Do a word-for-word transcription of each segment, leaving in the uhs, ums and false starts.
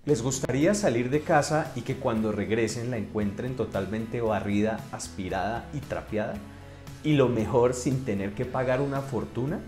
¿Les gustaría salir de casa y que cuando regresen la encuentren totalmente barrida, aspirada y trapeada? Y lo mejor, sin tener que pagar una fortuna.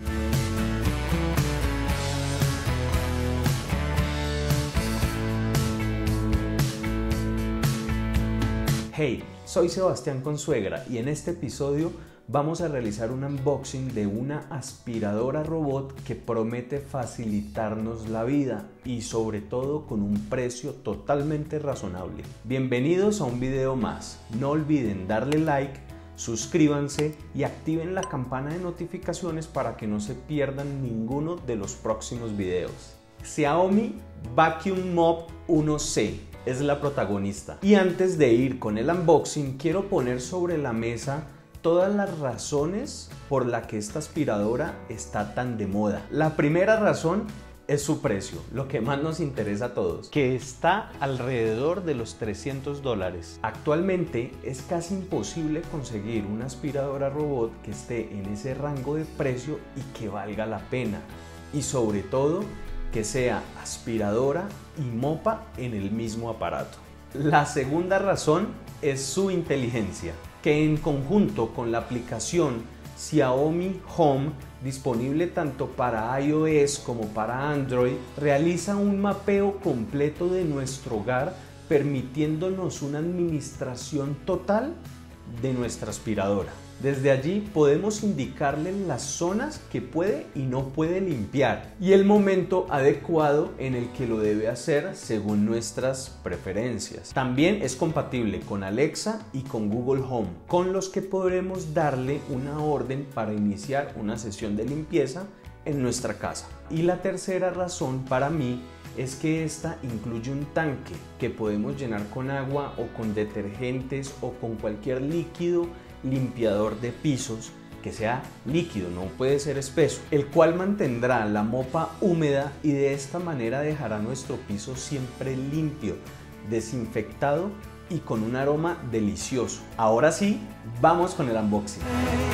Hey, soy Sebastián Consuegra y en este episodio vamos a realizar un unboxing de una aspiradora robot que promete facilitarnos la vida y sobre todo con un precio totalmente razonable. Bienvenidos a un video más. No olviden darle like, suscríbanse y activen la campana de notificaciones para que no se pierdan ninguno de los próximos videos. Xiaomi Vacuum Mop uno C es la protagonista. Y antes de ir con el unboxing, quiero poner sobre la mesa todas las razones por las que esta aspiradora está tan de moda. La primera razón es su precio, lo que más nos interesa a todos, que está alrededor de los trescientos dólares. Actualmente es casi imposible conseguir una aspiradora robot que esté en ese rango de precio y que valga la pena. Y sobre todo, que sea aspiradora y mopa en el mismo aparato. La segunda razón es su inteligencia, que en conjunto con la aplicación Xiaomi Home, disponible tanto para iOS como para Android, realiza un mapeo completo de nuestro hogar, permitiéndonos una administración total de nuestra aspiradora. Desde allí podemos indicarle las zonas que puede y no puede limpiar y el momento adecuado en el que lo debe hacer según nuestras preferencias. También es compatible con Alexa y con Google Home, con los que podremos darle una orden para iniciar una sesión de limpieza en nuestra casa. Y la tercera razón para mí es que esta incluye un tanque que podemos llenar con agua o con detergentes o con cualquier líquido limpiador de pisos que sea líquido, no puede ser espeso, el cual mantendrá la mopa húmeda y de esta manera dejará nuestro piso siempre limpio, desinfectado y con un aroma delicioso. Ahora sí, vamos con el unboxing.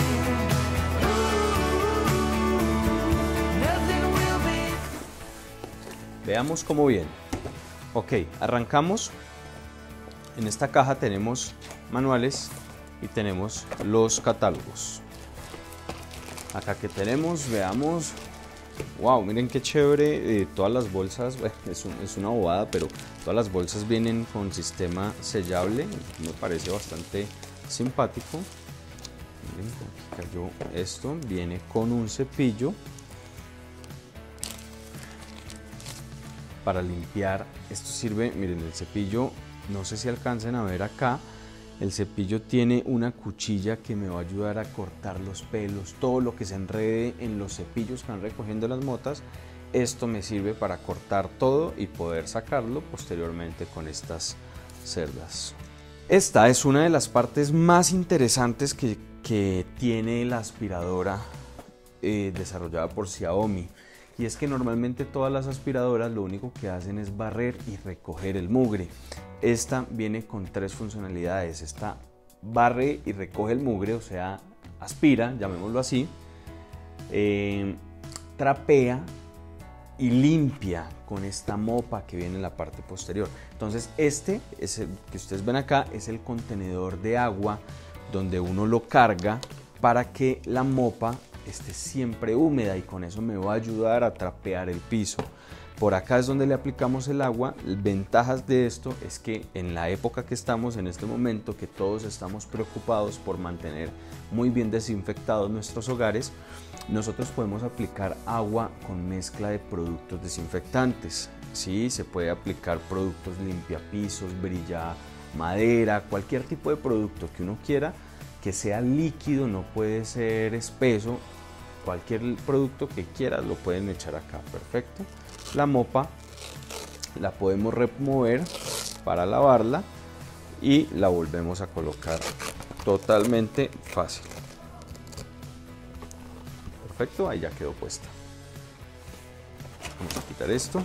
Veamos cómo viene. Ok, arrancamos. En esta caja tenemos manuales y tenemos los catálogos. Acá que tenemos, veamos. Wow, miren qué chévere. Eh, todas las bolsas, bueno, es, un, es una bobada, pero todas las bolsas vienen con sistema sellable. Me parece bastante simpático. Miren, aquí cayó esto. Viene con un cepillo para limpiar. Esto sirve, miren, el cepillo, no sé si alcancen a ver acá. El cepillo tiene una cuchilla que me va a ayudar a cortar los pelos, todo lo que se enrede en los cepillos que van recogiendo las motas. Esto me sirve para cortar todo y poder sacarlo posteriormente con estas cerdas. Esta es una de las partes más interesantes que, que tiene la aspiradora eh, desarrollada por Xiaomi. Y es que normalmente todas las aspiradoras lo único que hacen es barrer y recoger el mugre. Esta viene con tres funcionalidades. Esta barre y recoge el mugre, o sea, aspira, llamémoslo así, eh, trapea y limpia con esta mopa que viene en la parte posterior. Entonces este es el que ustedes ven acá, es el contenedor de agua donde uno lo carga para que la mopa esté siempre húmeda y con eso me va a ayudar a trapear el piso. Por acá es donde le aplicamos el agua. Ventajas de esto es que en la época que estamos en este momento, que todos estamos preocupados por mantener muy bien desinfectados nuestros hogares, nosotros podemos aplicar agua con mezcla de productos desinfectantes. Sí, se puede aplicar productos limpiapisos, brilla madera, cualquier tipo de producto que uno quiera, que sea líquido, no puede ser espeso. Cualquier producto que quieras lo pueden echar acá, perfecto. La mopa la podemos remover para lavarla y la volvemos a colocar totalmente fácil. Perfecto, ahí ya quedó puesta. Vamos a quitar esto.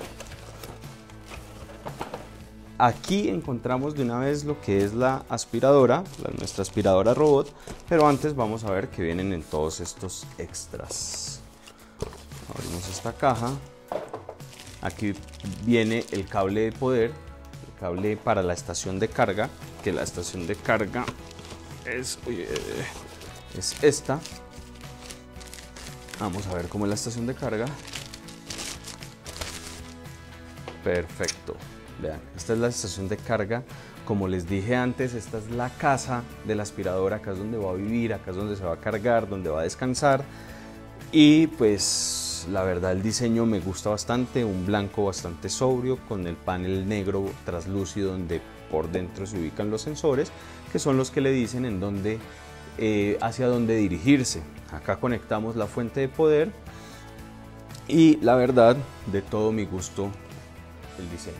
Aquí encontramos de una vez lo que es la aspiradora, la, nuestra aspiradora robot, pero antes vamos a ver qué vienen en todos estos extras. Abrimos esta caja. Aquí viene el cable de poder, el cable para la estación de carga, que la estación de carga es, uy, es esta. Vamos a ver cómo es la estación de carga. Perfecto. Vean, esta es la estación de carga. Como les dije antes, esta es la casa de la aspiradora. Acá es donde va a vivir, acá es donde se va a cargar, donde va a descansar. Y pues la verdad el diseño me gusta bastante. Un blanco bastante sobrio con el panel negro traslúcido donde por dentro se ubican los sensores, que son los que le dicen en dónde, eh, hacia dónde dirigirse. Acá conectamos la fuente de poder y la verdad, de todo mi gusto, el diseño.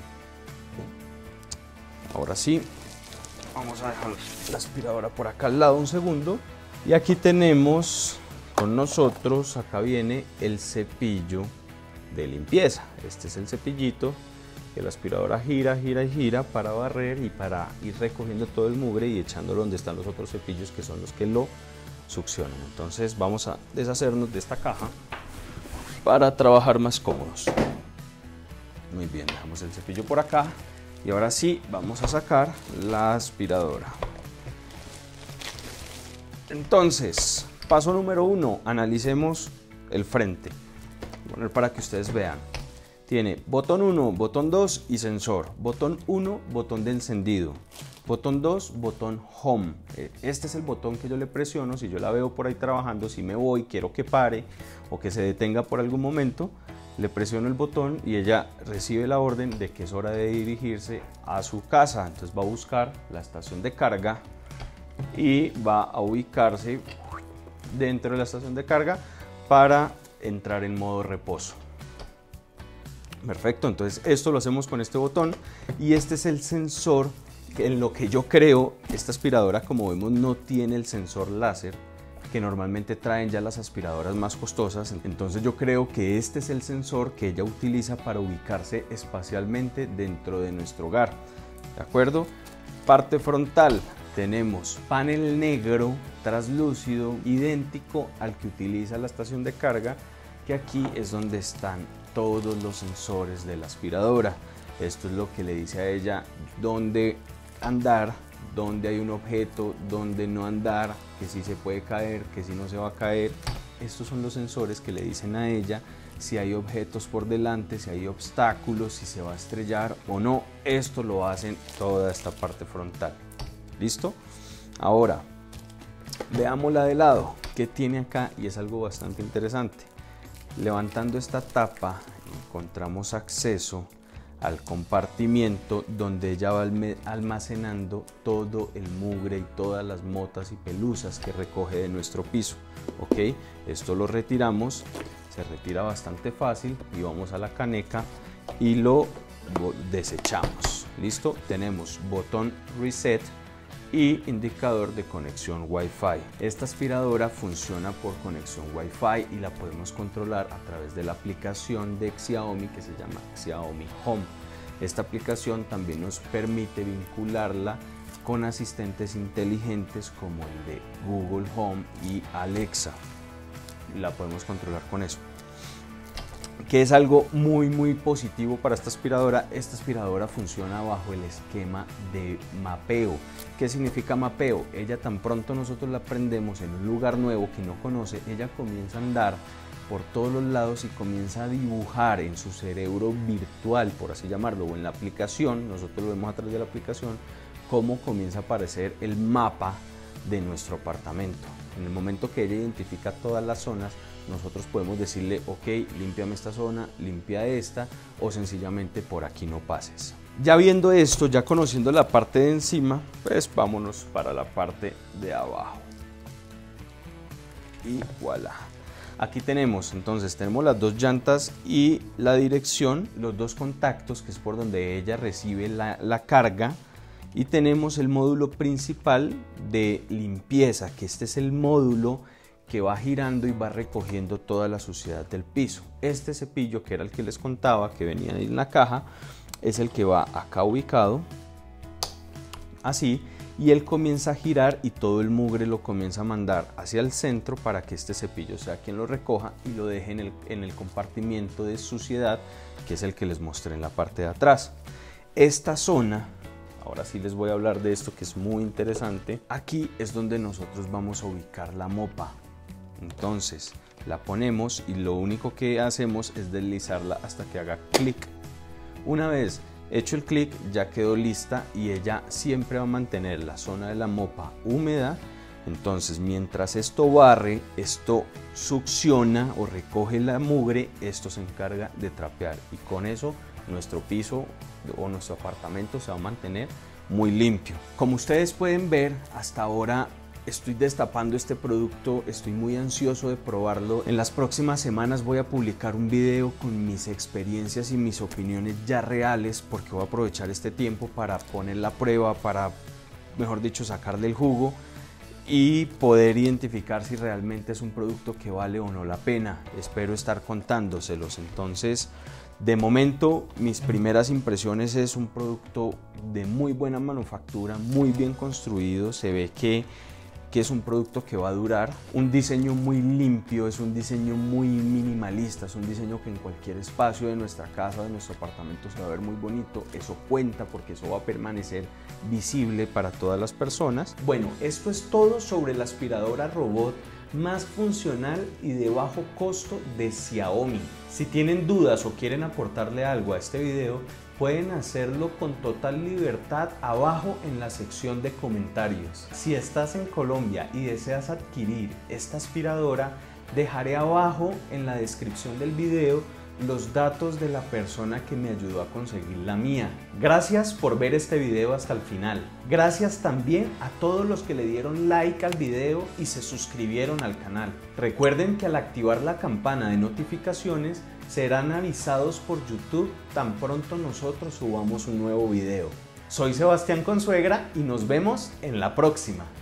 Ahora sí, vamos a dejar la aspiradora por acá al lado un segundo. Y aquí tenemos con nosotros, acá viene el cepillo de limpieza. Este es el cepillito que la aspiradora gira, gira y gira para barrer y para ir recogiendo todo el mugre y echándolo donde están los otros cepillos que son los que lo succionan. Entonces vamos a deshacernos de esta caja para trabajar más cómodos. Muy bien, dejamos el cepillo por acá y ahora sí vamos a sacar la aspiradora. Entonces, paso número uno, analicemos el frente. Voy a poner para que ustedes vean. Tiene botón uno, botón dos y sensor. Botón uno, botón de encendido. Botón dos, botón home. Este es el botón que yo le presiono si yo la veo por ahí trabajando, si me voy, quiero que pare o que se detenga por algún momento. Le presiono el botón y ella recibe la orden de que es hora de dirigirse a su casa. Entonces va a buscar la estación de carga y va a ubicarse dentro de la estación de carga para entrar en modo reposo. Perfecto, entonces esto lo hacemos con este botón y este es el sensor que en lo que yo creo. Esta aspiradora, como vemos, no tiene el sensor láser que normalmente traen ya las aspiradoras más costosas. Entonces yo creo que este es el sensor que ella utiliza para ubicarse espacialmente dentro de nuestro hogar. ¿De acuerdo? Parte frontal. Tenemos panel negro traslúcido idéntico al que utiliza la estación de carga, que aquí es donde están todos los sensores de la aspiradora. Esto es lo que le dice a ella dónde andar, dónde hay un objeto, dónde no andar, que si se puede caer, que si no se va a caer. Estos son los sensores que le dicen a ella si hay objetos por delante, si hay obstáculos, si se va a estrellar o no. Esto lo hacen toda esta parte frontal. ¿Listo? Ahora, veamos la de lado, que tiene acá y es algo bastante interesante. Levantando esta tapa encontramos acceso al compartimiento donde ella va almacenando todo el mugre y todas las motas y pelusas que recoge de nuestro piso. Ok, esto lo retiramos, se retira bastante fácil y vamos a la caneca y lo desechamos. Listo, tenemos botón reset y indicador de conexión Wi-Fi. Esta aspiradora funciona por conexión Wi-Fi y la podemos controlar a través de la aplicación de Xiaomi que se llama Xiaomi Home. Esta aplicación también nos permite vincularla con asistentes inteligentes como el de Google Home y Alexa. La podemos controlar con eso, que es algo muy muy positivo para esta aspiradora. Esta aspiradora funciona bajo el esquema de mapeo. ¿Qué significa mapeo? Ella, tan pronto nosotros la prendemos en un lugar nuevo que no conoce, ella comienza a andar por todos los lados y comienza a dibujar en su cerebro virtual, por así llamarlo, o en la aplicación. Nosotros lo vemos a través de la aplicación, cómo comienza a aparecer el mapa de nuestro apartamento. En el momento que ella identifica todas las zonas, nosotros podemos decirle, ok, límpiame esta zona, limpia esta, o sencillamente por aquí no pases. Ya viendo esto, ya conociendo la parte de encima, pues vámonos para la parte de abajo. Y voilà. Aquí tenemos, entonces, tenemos las dos llantas y la dirección, los dos contactos, que es por donde ella recibe la, la carga. Y tenemos el módulo principal de limpieza, que este es el módulo que va girando y va recogiendo toda la suciedad del piso. Este cepillo, que era el que les contaba, que venía en la caja, es el que va acá ubicado, así, y él comienza a girar y todo el mugre lo comienza a mandar hacia el centro para que este cepillo sea quien lo recoja y lo deje en el, en el compartimiento de suciedad, que es el que les mostré en la parte de atrás. Esta zona, ahora sí les voy a hablar de esto que es muy interesante. Aquí es donde nosotros vamos a ubicar la mopa. Entonces la ponemos y lo único que hacemos es deslizarla hasta que haga clic. Una vez hecho el clic ya quedó lista y ella siempre va a mantener la zona de la mopa húmeda. Entonces mientras esto barre, esto succiona o recoge la mugre, esto se encarga de trapear y con eso nuestro piso o nuestro apartamento se va a mantener muy limpio. Como ustedes pueden ver, hasta ahora estoy destapando este producto, estoy muy ansioso de probarlo. En las próximas semanas voy a publicar un video con mis experiencias y mis opiniones ya reales, porque voy a aprovechar este tiempo para poner la prueba, para, mejor dicho, sacarle el jugo y poder identificar si realmente es un producto que vale o no la pena. Espero estar contándoselos. Entonces, de momento, mis primeras impresiones es un producto de muy buena manufactura, muy bien construido, se ve que, que es un producto que va a durar, un diseño muy limpio, es un diseño muy minimalista, es un diseño que en cualquier espacio de nuestra casa, de nuestro apartamento se va a ver muy bonito. Eso cuenta porque eso va a permanecer visible para todas las personas. Bueno, esto es todo sobre la aspiradora robot más funcional y de bajo costo de Xiaomi. Si tienen dudas o quieren aportarle algo a este video, pueden hacerlo con total libertad abajo en la sección de comentarios. Si estás en Colombia y deseas adquirir esta aspiradora, dejaré abajo en la descripción del video los datos de la persona que me ayudó a conseguir la mía. Gracias por ver este video hasta el final. Gracias también a todos los que le dieron like al video y se suscribieron al canal. Recuerden que al activar la campana de notificaciones serán avisados por YouTube tan pronto nosotros subamos un nuevo video. Soy Sebastián Consuegra y nos vemos en la próxima.